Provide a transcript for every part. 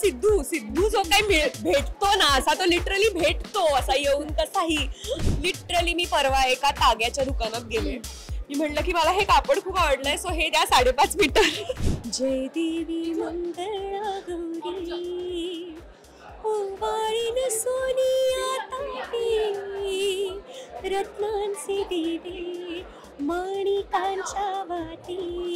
सिद्धू सिद्धू जो काही भेटतो ना असा तो लिटरली भेटतो असा येऊन कसाही. लिटरली मी परवा एका ताग्याच्या दुकानात गेले. मी म्हणलं की मला हे कापड खूप आवडलंय सो हे द्या 5.5 मीटर. जय देवी मंगळा गौरी ओवाळीन सोनिया तापी रत्नांचे दिवे माणिकांच्या वाती.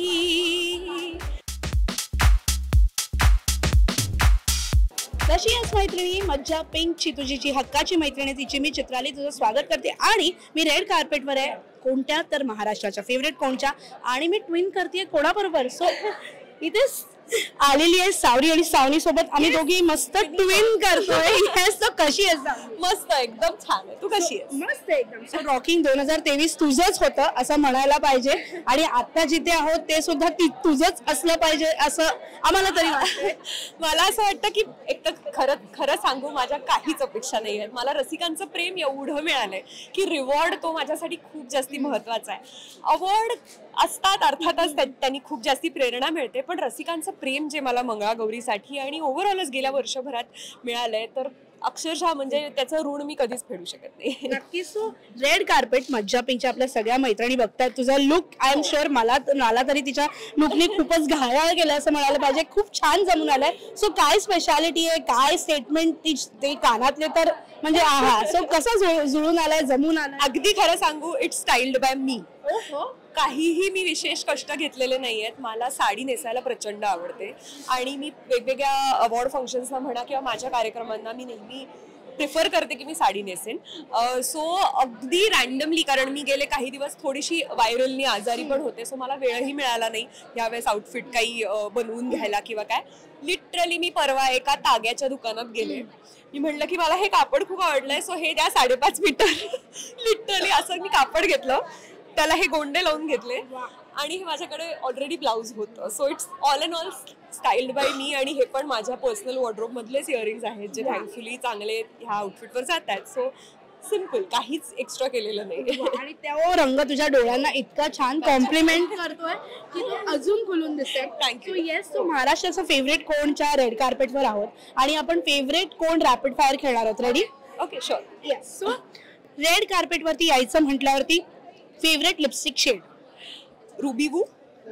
कशी आहेस मैत्रिणी? मज्जा पिंकची तुझीची हक्काची मैत्रिणी तिची मी चित्राली तुझं स्वागत करते आणि मी रेड कार्पेटवर आहे. कोणत्या तर महाराष्ट्राच्या फेवरेट कोणच्या आणि मी ट्विन करते कोणाबरोबर. सो इथे आलेली आहे सावरी आणि सावनी सोबत आम्ही दोघी मस्त ट्विन करतोय. येस. तो कशी आहेस? मस्त एकदम छान आहे. तू कशी आहेस? मस्त एकदम. सो रॉकिंग 2023 तुझंच होतं असं म्हणायला पाहिजे आणि आता जिथे आहोत ते सुद्धा तुझंच असलं पाहिजे असं आम्हाला तरी वाटतंय. मला असं वाटतं की एक तर खरं सांगू माझ्या काहीच अपेक्षा नाही आहेत. मला रसिकांचं प्रेम एवढं मिळालंय की रिवॉर्ड तो माझ्यासाठी खूप जास्ती महत्वाचा आहे. अवॉर्ड असतात अर्थातच त्यांनी खूप जास्ती प्रेरणा मिळते पण रसिकांचं प्रेम जे मला मंगळागौरीसाठी आणि ओव्हरऑलच गेल्या वर्षभरात मिळालंय तर अक्षरशः म्हणजे त्याचं ऋण मी कधीच फेडू शकत नाही. नक्कीच. सो रेड कार्पेट मज्जा पिंकच्या आपल्या सगळ्या मैत्रिणी बघतायत. तुझा लुक आय एम शुअर मला तरी तिच्या लुकने खूपच घायाळ केलं असं म्हणायला पाहिजे. खूप छान जमून आलाय. सो काय स्पेशालिटी आहे काय स्टेटमेंट ते कानातले तर म्हणजे आहा. सो कसं जुळून आलाय जमून आलाय? अगदी खरं सांगू इट्स स्टाईल्ड बाय मी. काहीही मी विशेष कष्ट घेतलेले नाहीयेत. मला साडी नेसायला प्रचंड आवडते आणि मी वेगवेगळ्या अवॉर्ड फंक्शन्सला म्हणा किंवा माझ्या कार्यक्रमांना मी नेहमी प्रिफर करते की मी साडी नेसेन. सो अगदी रॅन्डमली कारण मी गेले काही दिवस थोडीशी व्हायरलनी आजारी पण होते सो मला वेळही मिळाला नाही यावेळेस आउटफिट काही बनवून घ्यायला किंवा काय. लिटरली मी परवा एका ताग्याच्या दुकानात गेले. मी म्हणलं की मला हे कापड खूप आवडलंय सो हे द्या 5.5 मीटर. लिटरली असं मी कापड घेतलं त्याला हे गोंडे लावून घेतले आणि हे माझ्याकडे ऑलरेडी ब्लाउज होतं. So it's all and all styled by me आणि हे पण माझ्या पर्सनल वॉर्डरोब मधलेच इयरिंग्स आहेत जे थँकफुली चांगले ह्या आउटफिटवर जात आहेत. सो सिम्पल काहीच एक्स्ट्रा केलेलं नाही. आणि त्या रंग तुझ्या डोळ्यांना इतका छान कॉम्प्लिमेंट करतोय की तो अजून खुलून दिसतोय. थँक्यू. येस. तो महाराष्ट्राचा फेवरेट कोणच्या रेड कार्पेटवर आहोत आणि आपण फेवरेट कोण रॅपिड फायर खेळणार आहोत. Ready? Okay sure. Yes. So red कार्पेटवरती यायचं म्हटल्यावरती favourite lipstick shade? Ruby Woo.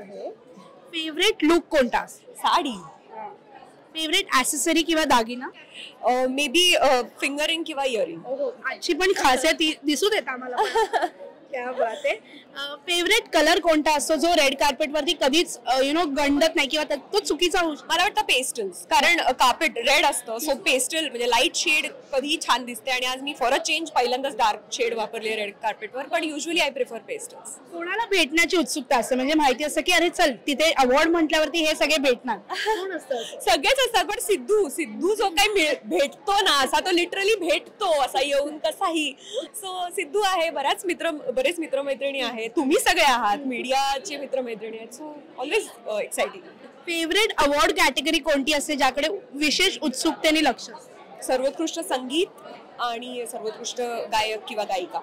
Favourite look कोणता? साडी. फेवरेट ॲक्सेसरी किंवा दागिना? मे बी फिंगरिंग किंवा इयरिंग. आजची पण खासियत दिसू देत आम्हाला. क्या बात आहे. फेवरेट कलर कोणता असतो जो रेड कार्पेट वरती कधीच गंडत नाही किंवा तो चुकीचा होऊ शकतो? मला वाटतं पेस्टल्स. कारण कार्पेट रेड असतं सो पेस्टल म्हणजे लाईट शेड कधी छान दिसते आणि आज मी फॉर अ चेंज पहिल्यांदाच डार्क शेड वापरले रेड कार्पेटवर पण युजली आय प्रिफर पेस्टल्स. कोणाला भेटण्याची उत्सुकता असते म्हणजे माहिती असतं की अरे चल तिथे अवॉर्ड म्हटल्यावरती हे सगळे भेटणार? सगळेच असतात पण सिद्धू जो काही भेटतो ना असा तो लिटरली भेटतो असा येऊन कसाही. सो सिद्धू आहे. बरेच मित्रमैत्रिणी आहेत. तुम्ही सगळे आहात मीडियाचे मित्रमैत्रिणी आहेत. So always exciting. Favourite award category कोणती असते ज्याकडे विशेष उत्सुकतेने लक्ष? सर्वोत्कृष्ट संगीत आणि सर्वोत्कृष्ट गायक किंवा गायिका.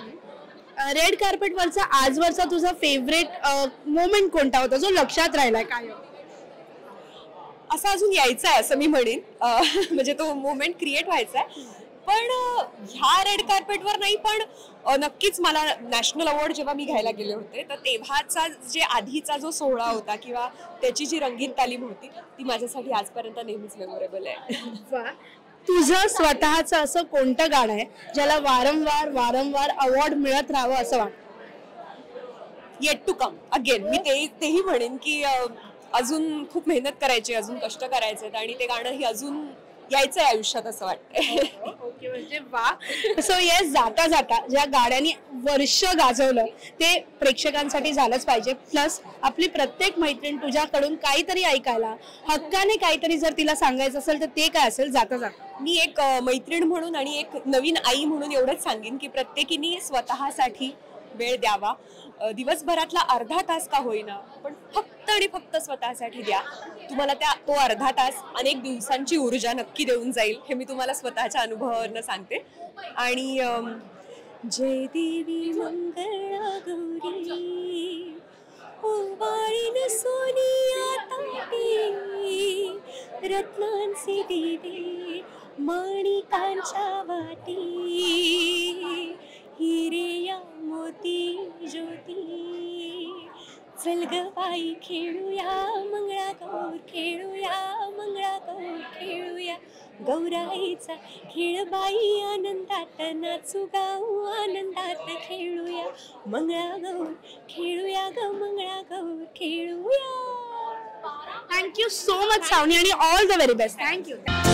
रेड कार्पेटवरचा आजवरचा तुझा फेवरेट मोमेंट कोणता होता जो लक्षात राहिलाय? काय असं अजून यायचं आहे असं मी म्हणेन. म्हणजे तो मोमेंट क्रिएट व्हायचा आहे पण ह्या रेड कार्पेटवर नाही पण नक्कीच मला नॅशनल अवॉर्ड जेव्हा मी घ्यायला गेले होते तर तेव्हाचा जे आधीचा जो सोहळा होता किंवा त्याची जी रंगीत तालीम होती ती माझ्यासाठी आजपर्यंत नेहमीच मेमोरेबल आहे. तुझं स्वतःचं असं कोणतं गाणं आहे ज्याला वारंवार अवॉर्ड मिळत राहावं असं वाटतं? Yet to come again. मी तेही म्हणेन की अजून खूप मेहनत करायची अजून कष्ट करायचे आणि ते गाणं ही अजून यायचं आहे आयुष्यात असं वाटतंय. ओके म्हणजे वा. सो येस जाता ज्या गाण्याने वर्ष गाजवलं ते प्रेक्षकांसाठी झालंच पाहिजे. प्लस आपली प्रत्येक मैत्रीण तुझ्याकडून काहीतरी ऐकायला हक्काने काहीतरी जर तिला सांगायचं असेल तर ते काय असेल जाता? मी एक मैत्रीण म्हणून आणि एक नवीन आई म्हणून एवढंच सांगेन की प्रत्येकीने स्वतःसाठी वेळ द्यावा. दिवसभरातला अर्धा तास का होईना पण फक्त आणि फक्त स्वतःसाठी द्या. तुम्हाला तो अर्धा तास अनेक दिवसांची ऊर्जा नक्की देऊन जाईल हे मी तुम्हाला स्वतःच्या अनुभवावरनं सांगते. आणि जय देवी मंगळा गौरी ओवाळीन सोनिया तापी रत्नांचे दिवे माणिकांच्या वाटी, हिरे या मोती ज्योती. चल ग बाई खेळूया मंगळागौर, खेळूया मंगळागौर, खेळूया गौराईचा खेळ बाई, आनंदात नाचू गाऊ, आनंदात खेळूया मंगळागौर, खेळूया ग मंगळागौर, खेळूया. थँक्यू सो मच सावनी आणि all the very best. Thank you.